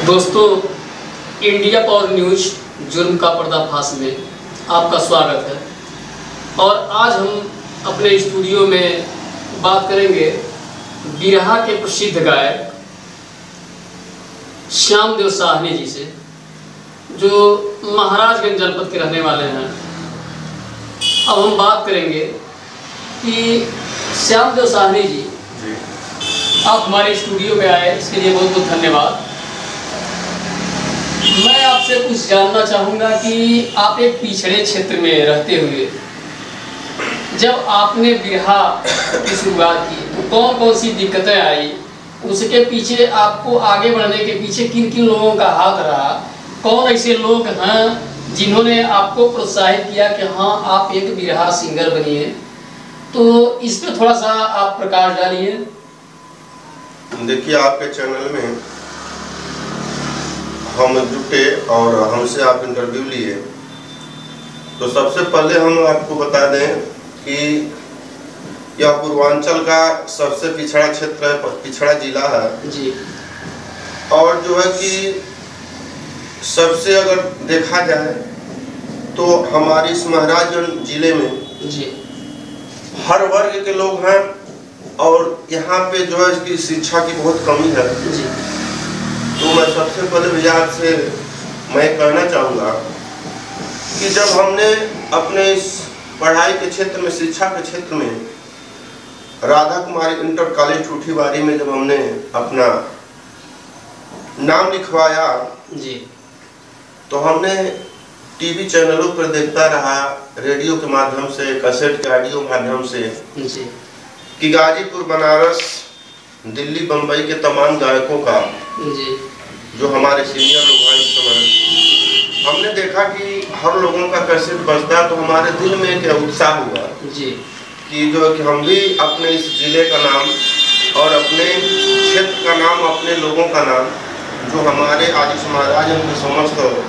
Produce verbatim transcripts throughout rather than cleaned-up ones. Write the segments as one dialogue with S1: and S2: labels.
S1: दोस्तों, India power news जुर्म का पर्दाफाश में आपका स्वागत है। और आज हम अपने स्टूडियो में बात करेंगे बिरहा के प्रसिद्ध गायक श्यामदेव साहनी जी से, जो महाराजगंज जनपद के रहने वाले हैं। अब हम बात करेंगे कि श्यामदेव साहनी जी, आप हमारे स्टूडियो में आए, इसके लिए बहुत बहुत धन्यवाद। मैं आपसे कुछ जानना चाहूँगा कि आप एक पिछड़े क्षेत्र में रहते हुए जब आपने बिरहा की शुरुआत की तो कौन कौन सी दिक्कतें आई, उसके पीछे आपको आगे बढ़ने के पीछे किन किन लोगों का हाथ रहा, कौन ऐसे लोग हैं जिन्होंने आपको प्रोत्साहित किया कि हाँ आप एक बिरहा सिंगर बनिए, तो इस पे थोड़ा सा आप प्रकाश डालिए।
S2: देखिए, आपके चैनल में हम जुटे और हमसे आप इंटरव्यू लिए, तो सबसे पहले हम आपको बता दें कि यह पूर्वांचल का सबसे पिछड़ा क्षेत्र है, पिछड़ा जिला है
S1: जी।
S2: और जो है कि सबसे अगर देखा जाए तो हमारे इस महाराजगंज जिले में
S1: जी
S2: हर वर्ग के लोग हैं और यहाँ पे जो है इसकी शिक्षा की बहुत कमी है
S1: जी।
S2: तो मैं सबसे पहले भैया से मैं कहना चाहूँगा कि जब हमने अपने इस पढ़ाई के क्षेत्र में, शिक्षा के क्षेत्र में राधा कुमारी इंटर कॉलेज ठूठीवारी में जब हमने अपना नाम लिखवाया
S1: जी,
S2: तो हमने टीवी चैनलों पर देखता रहा, रेडियो के माध्यम से, कैसेट के ऑडियो माध्यम से
S1: जी
S2: कि गाजीपुर, बनारस, दिल्ली, बम्बई के तमाम गायकों का
S1: जी
S2: जो हमारे सीनियर लोग हैं इस समय, हमने देखा कि हर लोगों का कैसेट बजता, तो हमारे दिल में एक उत्साह हुआ
S1: जी
S2: कि जो है कि हम भी अपने इस जिले का नाम और अपने क्षेत्र का नाम, अपने लोगों का नाम, जो हमारे आज इस महाराजगंज के समस्त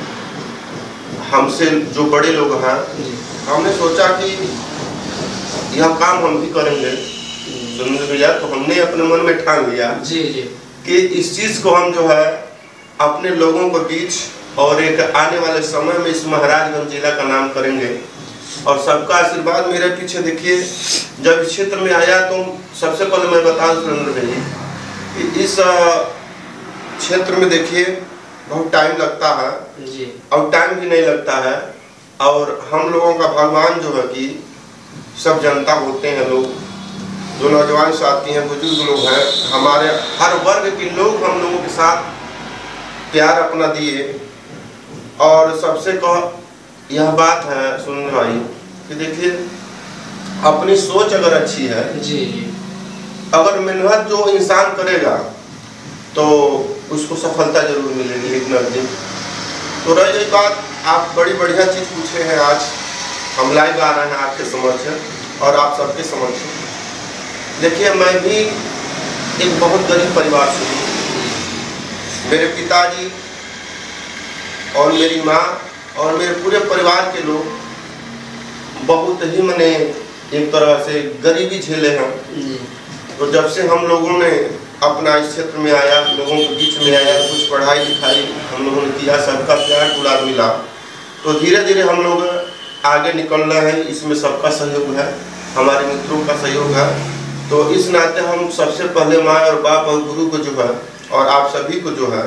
S2: हमसे जो बड़े लोग हैं, हमने सोचा कि यह काम हम भी करेंगे। सुनिए भैया, तो हमने अपने मन में ठान लिया
S1: जी जी
S2: कि इस चीज़ को हम जो है अपने लोगों के बीच और एक आने वाले समय में इस महाराजगंज जिला का नाम करेंगे। और सबका आशीर्वाद मेरे पीछे देखिए, जब इस क्षेत्र में आया तो सबसे पहले मैं बता दूं सुरेंद्र भाई कि इस क्षेत्र में देखिए बहुत टाइम लगता है
S1: जी,
S2: और टाइम भी नहीं लगता है। और हम लोगों का भगवान जो है कि सब जनता होते हैं, लोग जो नौजवान साथी हैं, बुजुर्ग लोग हैं, हमारे हर वर्ग के लोग हम लोगों के साथ प्यार अपना दिए। और सबसे कह यह बात है सुनने भाई कि देखिए, अपनी सोच अगर अच्छी है
S1: जी जी,
S2: अगर मेहनत जो इंसान करेगा तो उसको सफलता जरूर मिलेगी एक न एक दिन। तो रह गई बात, आप बड़ी बढ़िया चीज़ पूछे हैं, आज हम लाइव आ रहे हैं आपके समक्ष और आप सबके समक्ष। देखिए, मैं भी एक बहुत गरीब परिवार से हूँ। मेरे पिताजी और मेरी माँ और मेरे पूरे परिवार के लोग बहुत ही मैंने एक तरह से गरीबी झेले हैं। तो जब से हम लोगों ने अपना इस क्षेत्र में आया, लोगों के बीच में आया, कुछ पढ़ाई लिखाई हम लोगों ने किया, सबका प्यार दुलार मिला, तो धीरे धीरे हम लोग आगे निकल रहे हैं। इसमें सबका सहयोग है, हमारे मित्रों का सहयोग है। तो इस नाते हम सबसे पहले माँ और बाप और गुरु को जो है और आप सभी को जो है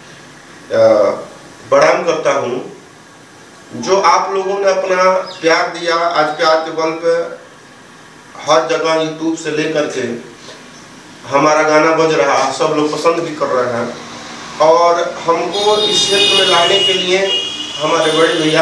S2: प्रणाम करता हूँ, जो आप लोगों ने अपना प्यार दिया। आज प्यार के बल पे हर जगह यूट्यूब से लेकर के हमारा गाना बज रहा है, सब लोग पसंद भी कर रहे हैं। और हमको इस क्षेत्र में लाने के लिए हमारे बड़े भैया,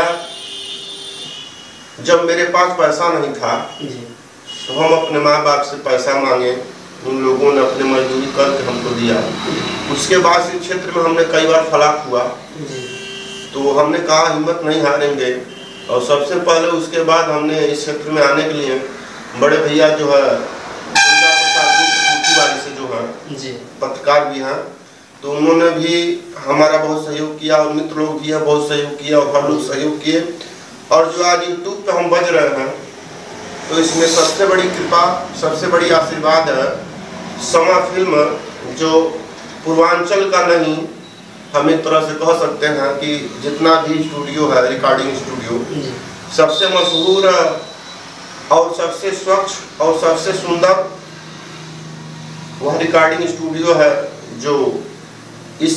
S2: जब मेरे पास पैसा नहीं था तो हम अपने माँ बाप से पैसा मांगे, उन लोगों ने अपने मजदूरी करके हमको दिया। उसके बाद इस क्षेत्र में हमने कई बार फलाक हुआ, तो हमने कहा हिम्मत नहीं हारेंगे। और सबसे पहले उसके बाद हमने इस क्षेत्र में आने के लिए बड़े भैया जो है ठूठीवारी से जो है पत्रकार भी हैं, तो उन्होंने भी हमारा बहुत सहयोग किया और मित्र लोग भी हैं बहुत सहयोग किया और हर लोग सहयोग किए। और जो आज यूट्यूब पे हम बज रहे हैं, तो इसमें सबसे बड़ी कृपा, सबसे बड़ी आशीर्वाद है समा फिल्म, जो पूर्वांचल का नहीं हम एक तरह से कह सकते हैं कि जितना भी स्टूडियो है, रिकॉर्डिंग स्टूडियो, सबसे मशहूर और सबसे स्वच्छ और सबसे सुंदर वह रिकॉर्डिंग स्टूडियो है जो इस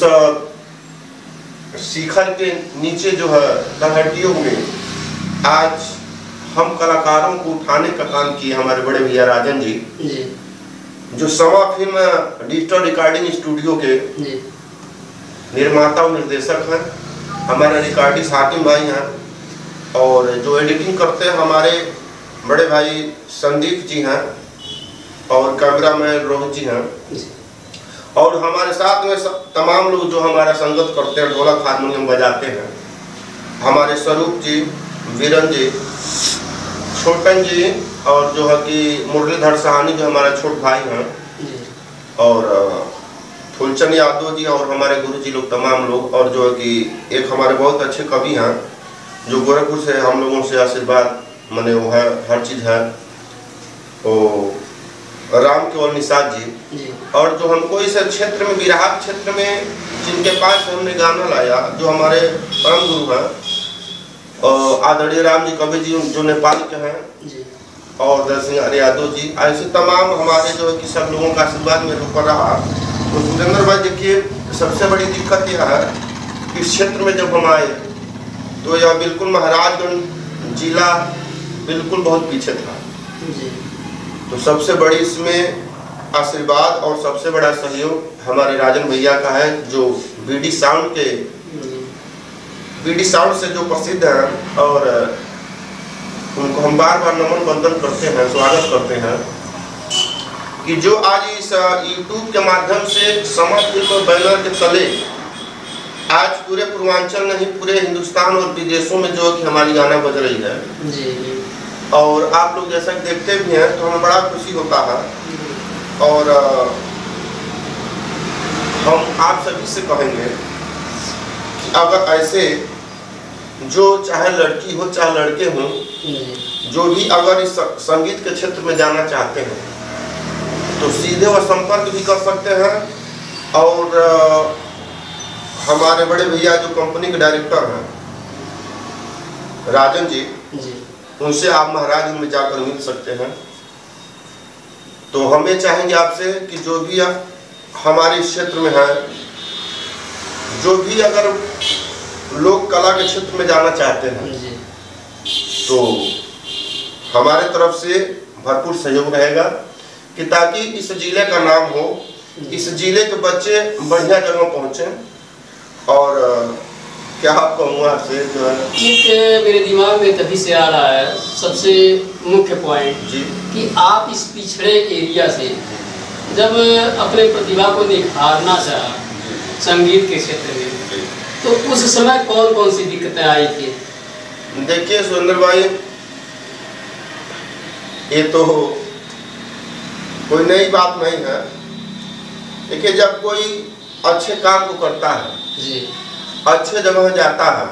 S2: शिखर के नीचे जो है तलहटियों में आज हम कलाकारों को उठाने का काम किए हमारे बड़े भैया राजन जी, जी। जो समा फिल्म डिजिटल रिकॉर्डिंग स्टूडियो के जी। निर्माता और निर्देशक हैं। हमारे रिकॉर्डिस्ट हाकिम भाई हैं और जो एडिटिंग करते हैं हमारे बड़े भाई संदीप जी हैं और कैमरामैन रोहित जी हैं और हमारे साथ में तमाम लोग जो हमारा संगत करते हैं, ढोलक हारमोनियम बजाते हैं, हमारे स्वरूप जी, वीरन जी, छोटन जी और जो है कि मुरलीधर सहानी जो हमारा छोट भाई हैं और फुलचंद यादव जी और हमारे गुरु जी लोग, तमाम लोग, और जो है कि एक हमारे बहुत अच्छे कवि हैं जो गोरखपुर से हम लोगों से आशीर्वाद मने वो है, हर चीज़ है, वो राम केवल निषाद जी, जी और जो हमको इस क्षेत्र में, बिरहा क्षेत्र में जिनके पास हमने गाना लाया, जो हमारे परम गुरु हैं आदरणीय राम जी कवि जी जो नेपाल के हैं जी। और दरसिंह यादव जी, ऐसे तमाम हमारे जो है कि सब लोगों का आशीर्वाद मेरे ऊपर रहा। तो सुरेंद्र भाई देखिए, सबसे बड़ी दिक्कत यह है कि इस क्षेत्र में जब हम आए तो यह बिल्कुल महाराजगंज जिला बिल्कुल बहुत पीछे था जी। तो सबसे बड़ी इसमें आशीर्वाद और सबसे बड़ा सहयोग हमारे राजन भैया का है जो बीडी साउंड के बीडी साउंड से जो प्रसिद्ध हैं और उनको हम बार बार नमन वंदन करते हैं, स्वागत करते हैं कि जो आज इस यूट्यूब के माध्यम से समा फिल्म बैनर के तले आज पूरे पूर्वांचल नहीं पूरे हिंदुस्तान और विदेशों में जो कि हमारी गाना बज रही है जी। और आप लोग जैसा कि देखते भी हैं तो हमें बड़ा खुशी होता है और हम आप सभी से कहेंगे कि अगर ऐसे जो चाहे लड़की हो चाहे लड़के हों, जो भी अगर इस संगीत के क्षेत्र में जाना चाहते हैं तो सीधे वो संपर्क भी कर सकते हैं और हमारे बड़े भैया जो कंपनी के डायरेक्टर हैं राजन जी, जी। उनसे आप महाराज में जाकर मिल सकते हैं। तो हमें चाहेंगे आपसे कि जो भी हमारे क्षेत्र में है, जो भी अगर लोग कला के क्षेत्र में जाना चाहते हैं तो हमारे तरफ से भरपूर सहयोग रहेगा कि ताकि इस जिले का नाम हो, इस जिले के बच्चे बढ़िया जगह पहुंचे। और क्या आप कहूँगा आपसे जो है
S1: एक मेरे दिमाग में तभी से आ रहा है सबसे मुख्य पॉइंट जी कि आप इस पिछड़े एरिया से जब अपने प्रतिभा को निखारना चाहा संगीत के क्षेत्र में तो उस समय कौन कौन सी दिक्कतें आई थी?
S2: देखिए सुरेंद्र भाई, ये तो कोई नई बात नहीं है। देखिए, जब कोई अच्छे काम को करता है जी, अच्छे जगह जाता है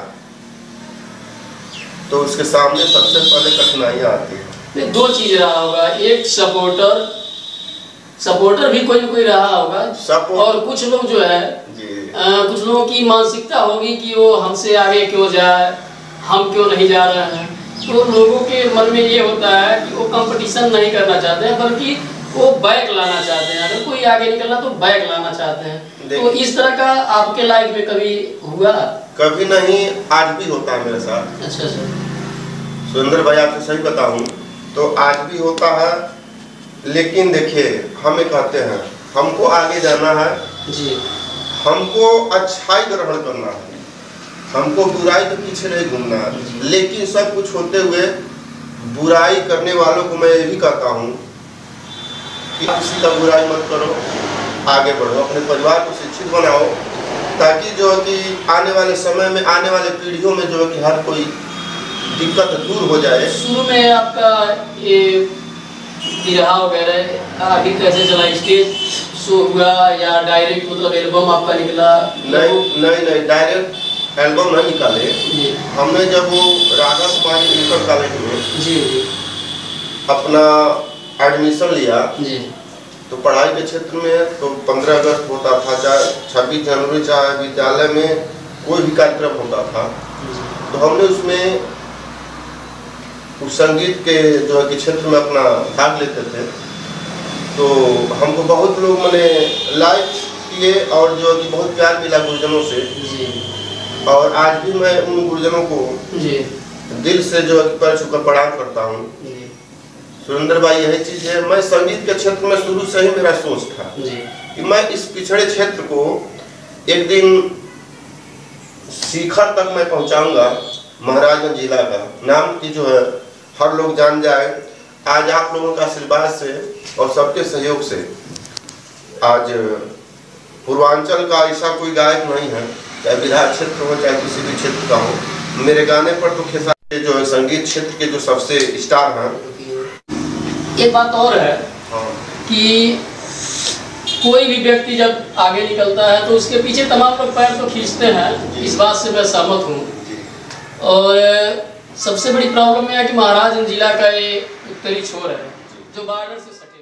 S2: तो उसके सामने सबसे पहले कठिनाइयाँ आती है।
S1: दो चीज रहा होगा, एक सपोर्टर सपोर्टर भी कोई ना कोई रहा होगा और कुछ लोग जो है आ, कुछ लोगों की मानसिकता होगी कि वो हमसे आगे क्यों जाए, हम क्यों नहीं जा रहे हैं। तो लोगों के मन में ये होता है कि वो कंपटीशन नहीं करना चाहते हैं बल्कि वो बैक लाना चाहते हैं। अगर कोई आगे निकलना तो बैक लाना चाहते हैं। तो इस तरह का आपके लाइफ में कभी हुआ?
S2: कभी नहीं, आज भी होता है मेरे साथ।
S1: अच्छा अच्छा
S2: सुरेंद्र भाई, आपसे सही बताऊं तो आज भी होता है। लेकिन देखिए, हमें कहते हैं हमको आगे जाना है जी, हमको अच्छाई ग्रहण करना है, हमको बुराई के पीछे नहीं घूमना है। लेकिन सब कुछ होते हुए बुराई करने वालों को मैं ये भी कहता हूँ कि किसी का बुराई मत करो, आगे बढ़ो, अपने परिवार को शिक्षित बनाओ ताकि जो है कि आने वाले समय में, आने वाले पीढ़ियों में जो है कि हर कोई दिक्कत दूर हो जाए।
S1: शुरू में आपका ये बिरहा वगैरह आगे कैसे चला? स्टेज शो हुआ या डायरेक्ट मतलब एल्बम आपका निकला?
S2: नहीं नहीं नहीं डायरेक्ट एल्बम नहीं निकाले जी। हमने जब वो राधा कुमारी इंटर कॉलेज में जी अपना एडमिशन लिया जी, तो पढ़ाई के क्षेत्र में तो पंद्रह अगस्त होता था, चाहे छब्बीस जनवरी, चाहे विद्यालय में कोई भी कार्यक्रम होता था, तो हमने उसमें उस संगीत के जो है कि क्षेत्र में अपना भाग लेते थे। तो हमको बहुत लोग मैंने लाइक किए और जो है कि बहुत प्यार मिला गुरुजनों से
S1: जी।
S2: और आज भी मैं उन गुरुजनों को
S1: जी
S2: दिल से जो है कि पैर छूकर प्रणाम करता हूँ। सुरेंद्र भाई, यही चीज़ है, मैं संगीत के क्षेत्र में शुरू से ही मेरा सोच था
S1: जी।
S2: कि मैं इस पिछड़े क्षेत्र को एक दिन शिखर तक मैं पहुंचाऊंगा। महाराजगंज जिला का नाम की जो है हर लोग जान जाए। आज आप लोगों का आशीर्वाद से और सबके सहयोग से आज पूर्वांचल का ऐसा कोई गायक नहीं है, चाहे विधायक क्षेत्र हो चाहे किसी भी क्षेत्र का हो, मेरे गाने पर तो खेसारी जो है संगीत क्षेत्र के जो सबसे स्टार हैं।
S1: एक बात और है
S2: हाँ।
S1: कि कोई भी व्यक्ति जब आगे निकलता है तो उसके पीछे तमाम लोग पैर तो खींचते हैं, इस बात से मैं सहमत हूँ। और सबसे बड़ी प्रॉब्लम यह है कि महाराजगंज जिला का ये उत्तरी छोर है जो बॉर्डर से